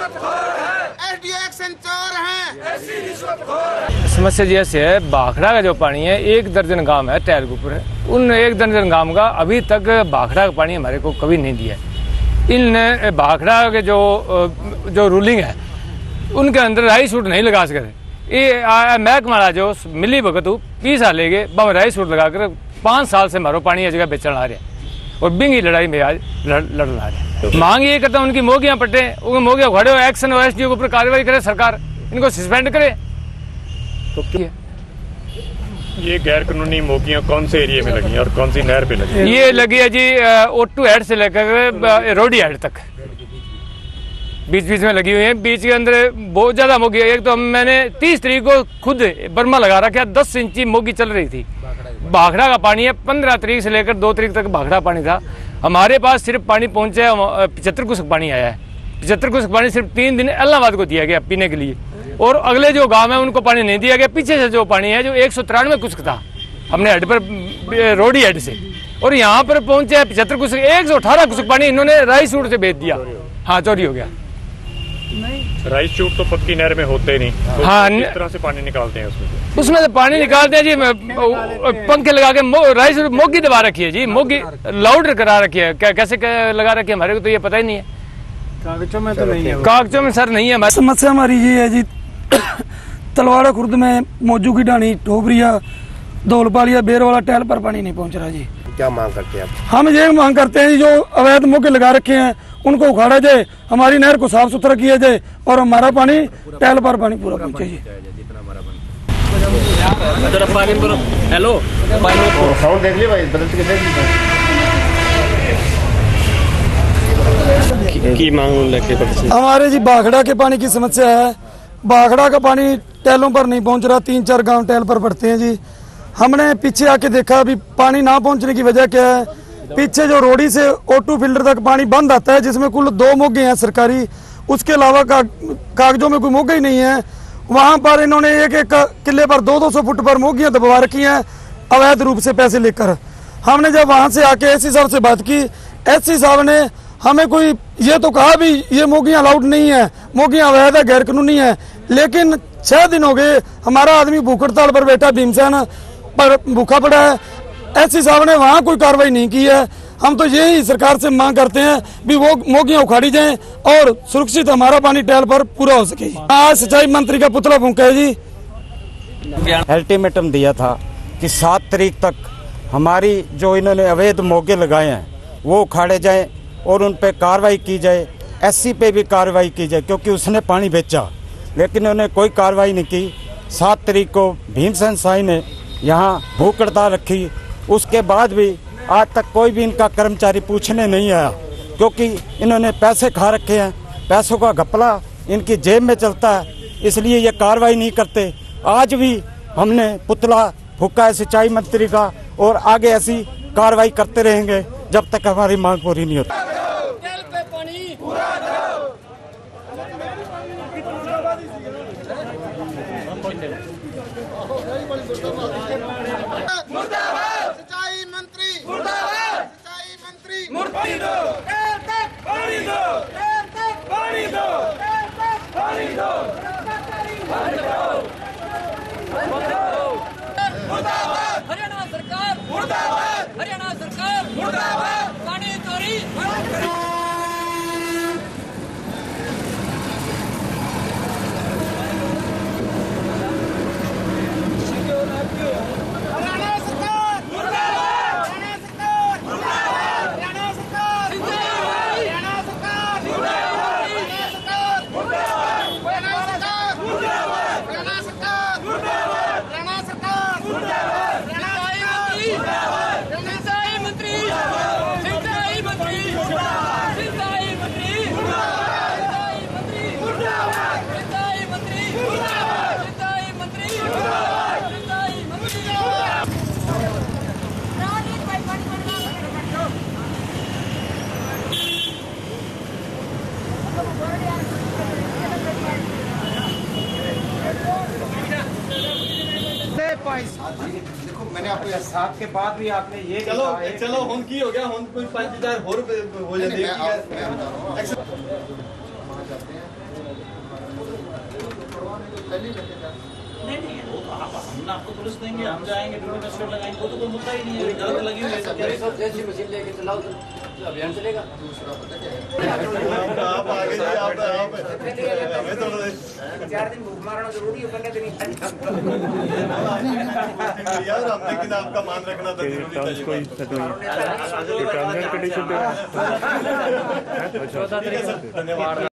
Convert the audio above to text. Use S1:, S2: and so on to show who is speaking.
S1: समस्या जैसे है, भाखड़ा का जो पानी है 1 दर्जन गांव है टैल के ऊपर है, उन 1 दर्जन गांव का अभी तक भाखड़ा का पानी हमारे को कभी नहीं दिया है। इन भाखड़ा के जो रूलिंग है उनके अंदर राइस सूट नहीं लगा सकते। ये महकमा जो मिली भगत 20 साल लेगे बम राइस सूट लगाकर 5 साल से हमारो पानी ये जगह बेचना आ रहा है और बिंगी लड़ाई में आज लड़ना आ रहा है। मांग ये करता उनकी मोगियां पटे, उनकी मोगियां खड़े हो, एक्शन हो, एसडीओ के ऊपर कार्रवाई करे सरकार, इनको सस्पेंड करे। तो क्या
S2: ये गैर कानूनी मोगियां कौन से एरिया में लगी हैं और कौन सी नहर पे लगी है?
S1: ये लगी है जी ओटू हेड से लेकर रोडी हेड तक बीच बीच में लगी हुई है। बीच के अंदर बहुत ज्यादा मोगी है। एक तो मैंने 30 तारीख को खुद बर्मा लगा रखा, 10 इंची मोगी चल रही थी। भाखड़ा का पानी है, 15 तारीख से लेकर 2 तारीख तक भाखड़ा पानी था। हमारे पास सिर्फ पानी पहुंचा है 75 कुसक पानी आया है। 75 कुसक पानी सिर्फ 3 दिन इलाहाबाद को दिया गया पीने के लिए, और अगले जो गांव है उनको पानी नहीं दिया गया। पीछे से जो पानी है जो 193 कुसक था हमने हेड पर रोडी हेड से, और यहाँ पर पहुंचे 75 कुसक, 118 कुसक पानी इन्होंने राइस सूट से बेच दिया। हाँ, चोरी हो गया।
S2: राइस शूट तो पक्की नहर में होते ही नहीं, तो
S1: हाँ,
S2: किस तरह से पानी निकालते हैं
S1: उसमें से पानी निकालते हैं जी, पंखे लगा के राइस मोगी दबा रखी है जी, मोगी लाउड करा रखी है। कैसे लगा रखी है हमारे को तो ये पता ही नहीं है।
S3: कागजों में तो नहीं है,
S1: कागजों में सर नहीं है।
S4: समस्या हमारी ये है जी, तलवाड़ा खुर्द में मौजू की ढाणी, ठोबरिया, धौलपालिया, बेर वाला टहल पर पानी नहीं पहुंच रहा जी।
S3: क्या मांग करते हैं आप?
S4: हम ये मांग करते हैं जो अवैध मोगे लगा रखे हैं उनको उखाड़ा जाए, हमारी नहर को साफ सुथरा किया जाए और हमारा पानी टहल पर पानी पूरा पहुंचे जी।
S1: हेलो
S3: साउंड देख लिया भाई, बदल के देख की मांग लेके
S4: हमारे जी भाखड़ा के पानी की समस्या है। भाखड़ा का पानी टैलों पर नहीं पहुंच रहा, 3-4 गांव टैल पर पड़ते हैं जी। हमने पीछे आके देखा अभी पानी ना पहुंचने की वजह क्या है, पीछे जो रोडी से O2 फिल्टर तक पानी बंद आता है जिसमें कुल 2 मोगे हैं सरकारी, उसके अलावा कागजों में कोई मोगे ही नहीं है। वहां पर इन्होंने एक किले पर 200-200 फुट पर मोगियां दबवा रखी हैं अवैध रूप से पैसे लेकर। हमने जब वहां से आके एससी साहब से बात की, एससी साहब ने हमें कोई ये तो कहा भी ये मोगियां अलाउड नहीं है, मोगियां अवैध है, गैर कानूनी है, लेकिन 6 दिन हो गए हमारा आदमी भूख हड़ताल पर बैठा, भीमसेन पर भूखा पड़ा है। एससी साहब ने वहां कोई कार्रवाई नहीं की है। हम तो यही सरकार से मांग करते हैं भी वो मोगियां उखाड़ी जाएं और सुरक्षित हमारा पानी टैल पर पूरा हो सके। आज सिंचाई मंत्री का पुतला फूंका है जी।
S5: अल्टीमेटम दिया था कि 7 तारीख तक हमारी जो इन्होंने अवैध मोगे लगाए हैं वो उखाड़े जाएं और उन पे कार्रवाई की जाए, एससी पे भी कार्रवाई की जाए क्योंकि उसने पानी बेचा, लेकिन उन्होंने कोई कार्रवाई नहीं की। 7 तारीख को भीमसेन साई ने यहाँ भूख हड़ताल रखी, उसके बाद भी आज तक कोई भी इनका कर्मचारी पूछने नहीं आया क्योंकि इन्होंने पैसे खा रखे हैं, पैसों का घपला इनकी जेब में चलता है, इसलिए ये कार्रवाई नहीं करते। आज भी हमने पुतला फूका है सिंचाई मंत्री का और आगे ऐसी कार्रवाई करते रहेंगे जब तक हमारी मांग पूरी नहीं होती।
S6: सिंचाई मंत्री मुर्दाबाद, सिंचाई मंत्री मुर्दाबाद, पानी दो, पानी दो, पानी दो, मुर्दाबाद, हरियाणा सरकार मुर्दाबाद, हरियाणा सरकार मुर्दाबाद, पानी चोरी
S5: देखो मैंने आपको 7 के बाद भी आपने ये
S3: चलो हम की हो गया, हम कोई 5000 हो जाते हैं।
S7: नहीं नहीं, वो तो आप हम आपको पुलिस देंगे, हम जाएंगे ड्यूटी मजिस्ट्रेट लगाएंगे, वो तो कोई मुद्दा ही नहीं है। गलत लगी हुई है तो क्या
S6: सब जैसी मशीन लेके चलाओ तो अभियान चलेगा।
S3: आप आगे जाइए, आप
S6: 4 दिन भूख मारना जरूरी है, पहले दिन
S3: यार हमने कि आपका मान रखना था जरूरी था। धन्यवाद।